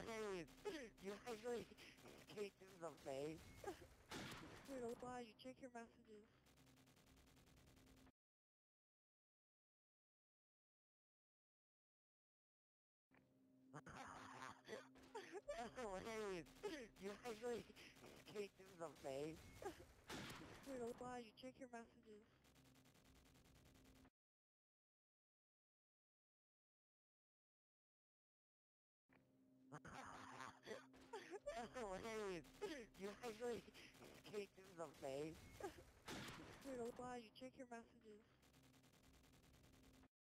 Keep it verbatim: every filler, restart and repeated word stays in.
Wait, you actually kicked in the face? Dude, why? You check your messages. Wait, you actually kicked in the face? Dude, why? You check your messages. Wait, you actually kicked in the face? Dude, why? You check your messages.